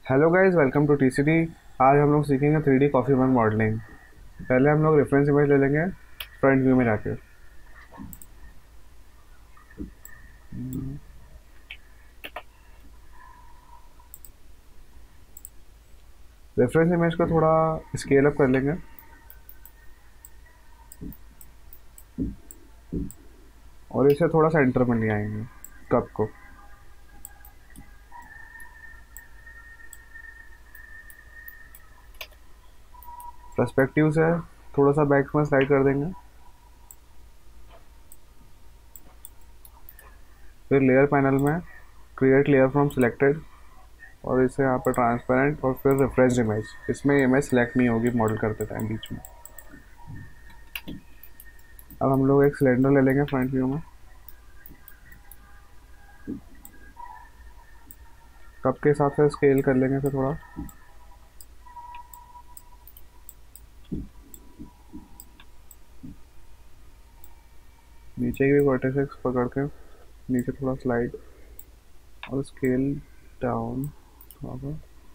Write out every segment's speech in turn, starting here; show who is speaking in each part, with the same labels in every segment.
Speaker 1: Hello guys, welcome to TCD. आज हम लोग सीखेंगे 3D कॉफी मग मॉडलिंग। पहले हम लोग रेफरेंस इमेज ले लेंगे फ्रंट व्यू में जाके। रेफरेंस इमेज को थोड़ा स्केल अप कर लेंगे और इसे थोड़ा सेंटर में ले आएंगे कप को। पर्सपेक्टिव से थोड़ा सा बैक में स्लाइड कर देंगे। फिर लेयर पैनल में क्रिएट लेयर फ्रॉम सिलेक्टेड और इसे यहाँ पर ट्रांसपेरेंट और फिर रेफरेंस इमेज। इसमें इमेज सेलेक्ट नहीं होगी मॉडल करते टाइम बीच में। अब हम लोग एक सिलेंडर ले लेंगे फ्रंट व्यू में। कप के हिसाब से स्केल कर लेंगे इसे थोड़ा। नीचे की भी वर्टिसेस पकड़ के नीचे थोड़ा स्लाइड और स्केल डाउन थोड़ा सा।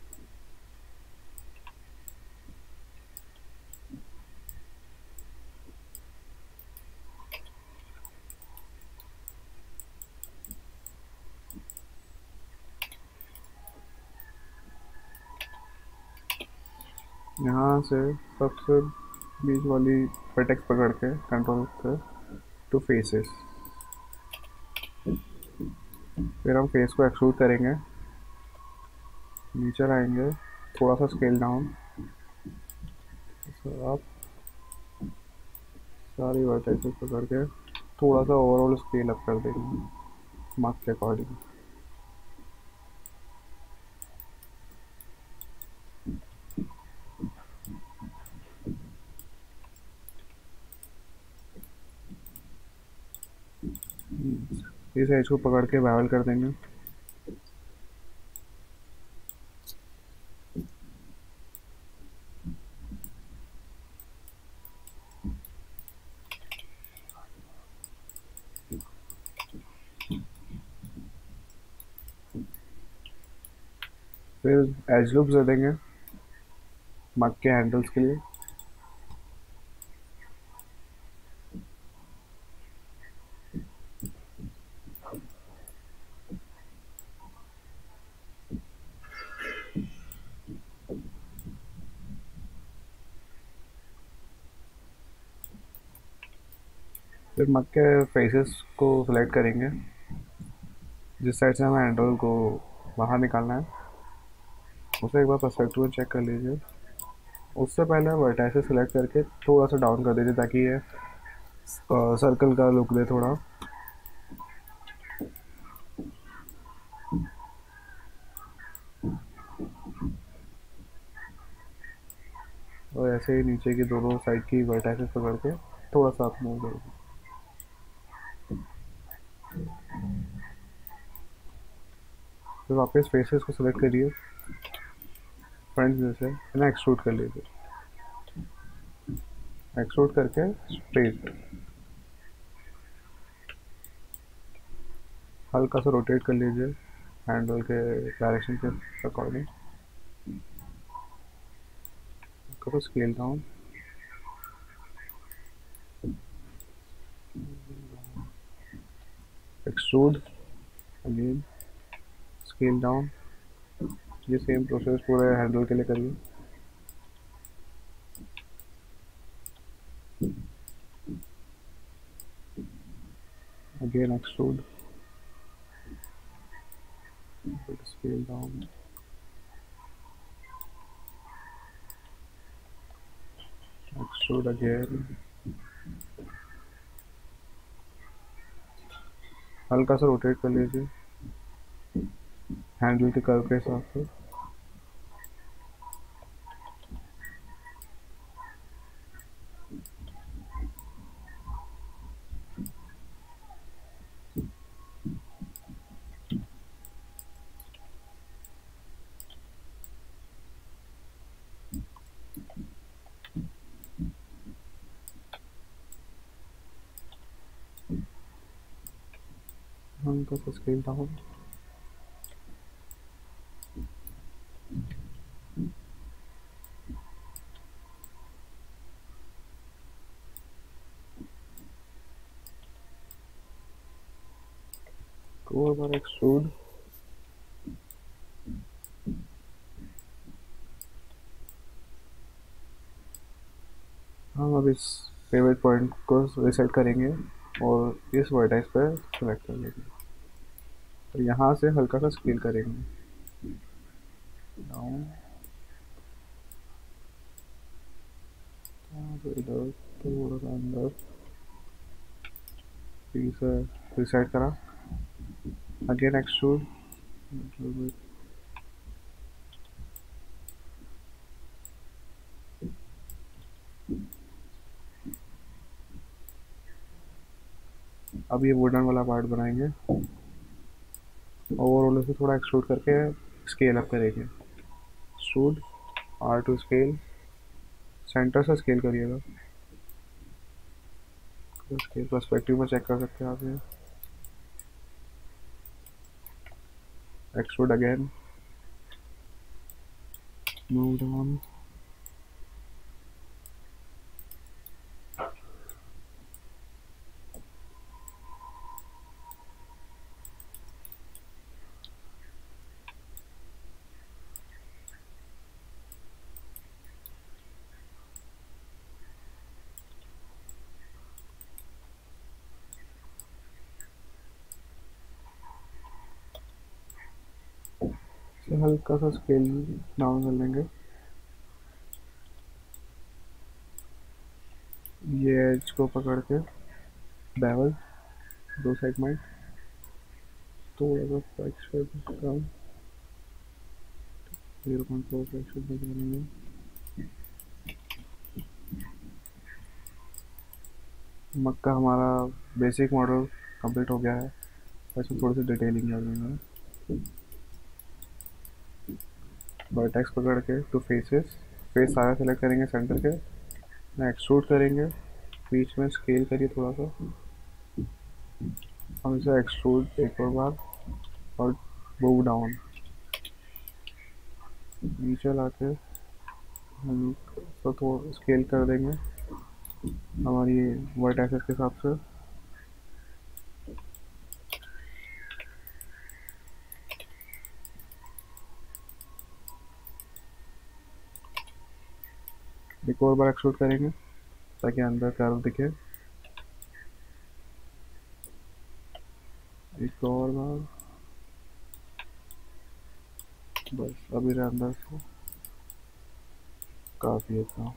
Speaker 1: यहाँ से सबसे बीच वाली वर्टेक्स पकड़ के कंट्रोल कर टू फेसेस। फिर हम फेस को एक्सट्रूड करेंगे, नीचे आएंगे, थोड़ा सा स्केल डाउन। आप सारी वर्टेक्स पकड़ के थोड़ा सा ओवरऑल स्केल अप कर देंगे मार्क के अकॉर्डिंग। इस एज को पकड़ के बेवल कर देंगे। फिर एज लूप्स दे देंगे मग के हैंडल्स के लिए। फिर मग के फेसेस को सिलेक्ट करेंगे, जिस साइड से हमें हैंडल को बाहर निकालना है उसे एक बार पर्सपेक्टिव चेक कर लीजिए। उससे पहले वर्टाइसेस सेलेक्ट करके थोड़ा सा डाउन कर दीजिए ताकि ये सर्कल का लुक दे थोड़ा। और ऐसे ही नीचे की दोनों साइड की वर्टाइसेस पकड़ के थोड़ा सा आप मूव करेंगे। फिर वापस फेसेस को सिलेक्ट करिए, फ्रंट व्यू से इन्हें एक्सट्रूड कर लीजिए। एक्सट्रूड करके स्ट्रेट हल्का सा रोटेट कर लीजिए हैंडल के डायरेक्शन के अकॉर्डिंग। करो scale down. Extrude again, scale down. ये सेम प्रोसेस पूरे हैंडल के लिए करिए। Again extrude, scale down, extrude again. हल्का सा रोटेट कर लीजिए हैंडल के कर्व के हिसाब से। हल्का सा स्केल डाउन। को बार एक्सट्रूड। हम अब इस पेवेट पॉइंट को रिसेट करेंगे और इस वर्टेक्स पर सेलेक्ट कर लेंगे और यहाँ से हल्का सा स्केल करेंगे डाउन। तो इधर थोड़ा सा अंदर फिर से रिसेट करा, अगेन एक्सट्रूड। अब ये वुडन वाला पार्ट बनाएंगे, ओवरऑल से थोड़ा एक्सट्रूड करके स्केल अप करेंगे। Extrude R to scale, center से स्केल करिएगा, स्केल पर्सपेक्टिव में चेक कर सकते हैं आप ये। एक्सट्रूड अगेन, मूव डाउन, से हल्का सा स्केल डाउन कर लेंगे। ये एज को पकड़ के बेवल दो सेगमेंट थोड़ा सा फ्रैक्चर कम, 0.4 फ्रैक्चर बचा लेंगे। मक्का हमारा बेसिक मॉडल कंप्लीट हो गया है, इसमें थोड़ी सी डिटेलिंग कर देंगे। वर्टेक्स पकड़ के टू फेसेस, फेस सारा सेलेक्ट करेंगे सेंटर के, एक्सट्रूड करेंगे, बीच में स्केल करिए थोड़ा सा, हम इसे एक्सट्रूड एक और बार और मूव डाउन, नीचे लाके हम तो थोड़ा स्केल कर देंगे हमारी वर्ट एक्सेस के हिसाब से। एक और बार एक्सट्रूड करेंगे ताकि अंदर कर्व दिखे, एक और बार, बस अभी अंदर से काफ़ी अच्छा।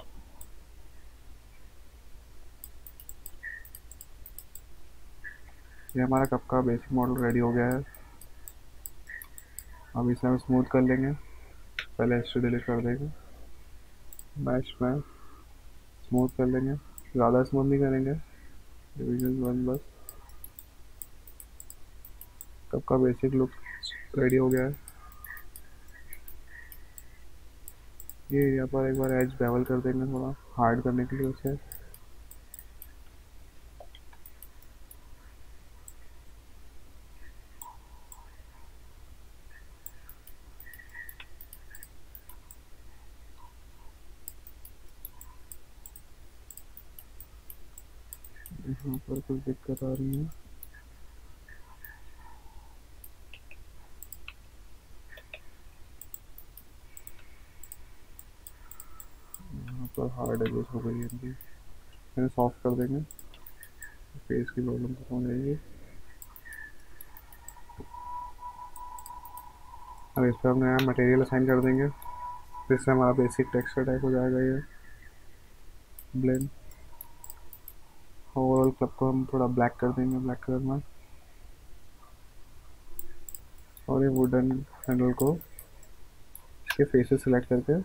Speaker 1: ये हमारा कप का बेसिक मॉडल रेडी हो गया है। अब इसे हम स्मूथ कर लेंगे, पहले एच डिलीट कर देंगे, मैश में स्मूथ कर लेंगे, ज़्यादा स्मूथ नहीं करेंगे, डिवीजन वन बस। कप का बेसिक लुक रेडी हो गया है। ये यहाँ पर एक बार एज बेवल कर देंगे थोड़ा हार्ड करने के लिए उसे। यहाँ पर कुछ दिक्कत आ रही है, यहाँ पर हार्ड एजेस हो गई है इनकी, इन्हें सॉफ्ट कर देंगे, फेस की प्रॉब्लम खत्म हो जाएगी। अब इस पर हम नया मटेरियल असाइन कर देंगे, जिससे हमारा बेसिक टेक्सचर टाइप हो जाएगा ये ब्लेंड। ओवरऑल क्लब को हम थोड़ा ब्लैक कर देंगे, ब्लैक कलर में, और ये वुडन हैंडल को इसके फेसेस सिलेक्ट करके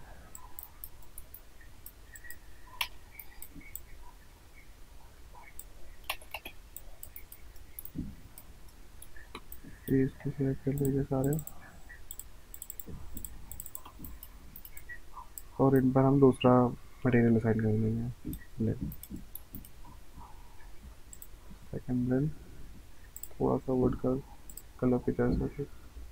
Speaker 1: फेस को सिलेक्ट कर देंगे सारे, और इन पर हम दूसरा मटेरियल असाइन कर देंगे ब्लेंड, सेकंड ब्लेंड, थोड़ा सा वुड का कलर की तरह से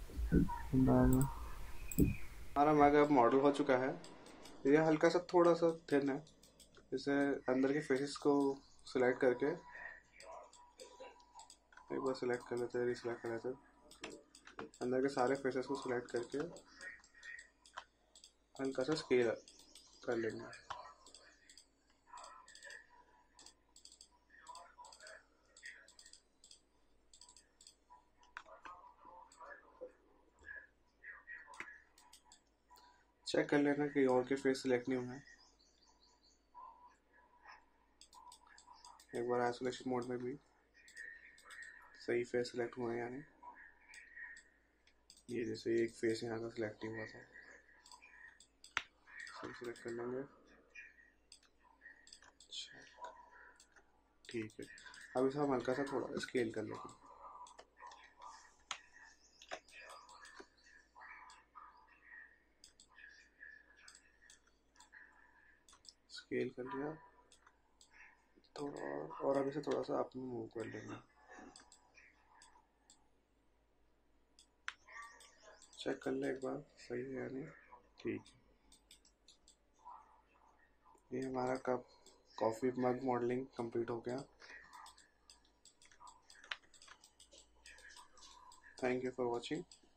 Speaker 1: हमारा मग अब मॉडल हो चुका है। ये हल्का सा थोड़ा सा थिन है, इसे अंदर के फेसेस को सिलेक्ट करके एक बार सिलेक्ट कर लेते हैं, रिसिलेक्ट कर लेते हैं। अंदर के सारे फेसेस को सिलेक्ट करके हल्का सा स्केल कर लेंगे। चेक कर लेना कि और के फेस सिलेक्ट नहीं हुए। एक बार आइसोलेशन मोड में भी सही फेस सिलेक्ट हुए हैं, यानी ये जैसे एक फेस यहाँ का सिलेक्ट नहीं हुआ था, सही सिलेक्ट कर लेंगे। ठीक है, अब इसे हम हल्का सा थोड़ा स्केल कर लेंगे। स्केल कर लिया थोड़ा, और अब इसे थोड़ा सा अप में मूव कर लेंगे। चेक कर ले एक बार सही है या नहीं। ठीक है, ये हमारा cup coffee mug modelling complete हो गया। Thank you for watching.